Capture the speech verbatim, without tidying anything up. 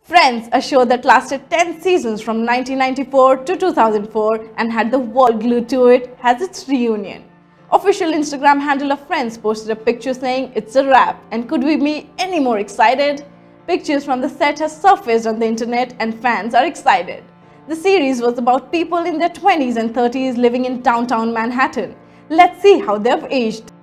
Friends, a show that lasted ten seasons from nineteen ninety-four to two thousand four and had the world glued to it, has its reunion. Official Instagram handle of Friends posted a picture saying it's a wrap, and could we be any more excited? Pictures from the set have surfaced on the internet and fans are excited. The series was about people in their twenties and thirties living in downtown Manhattan. Let's see how they've aged.